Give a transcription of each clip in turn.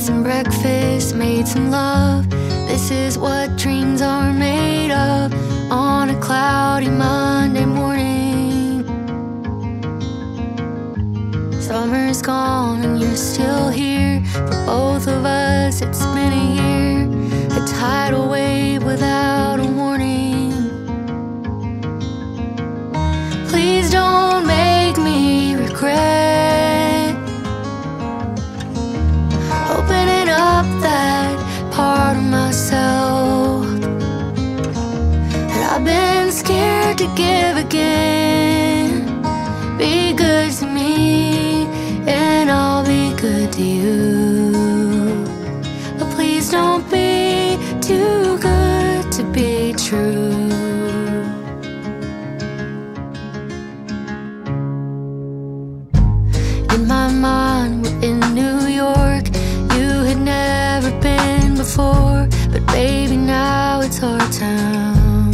Made some breakfast, made some love. This is what dreams are made of. On a cloudy Monday morning, summer's gone and you're still here. For both of us it's been a year, a tidal wave without a warning. Please don't make me regret opening up that part of myself that I've been scared to give again. Be good to me and I'll be good to you, but please don't be too good to be true. In my mind, we're in New York. You had never been before, but baby, now it's our town.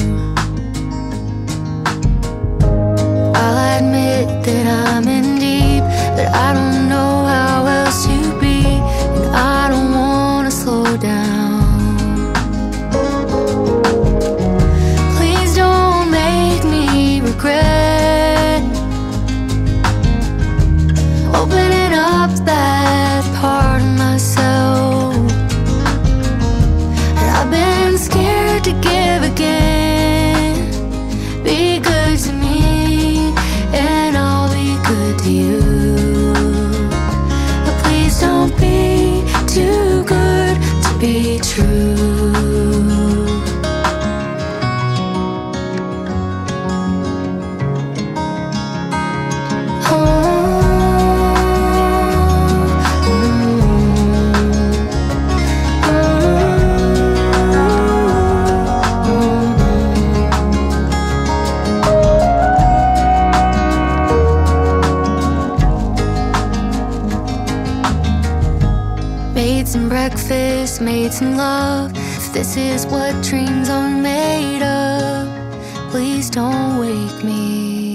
I'll admit that I'm in deep, but I don't know how else to be, and I don't wanna slow down. Please don't make me regret opening up that part of myself that I've been scared to give again. Be good to me and I'll be good to you, but please don't be too good to be true. Made some breakfast, made some love. If this is what dreams are made of, please don't wake me.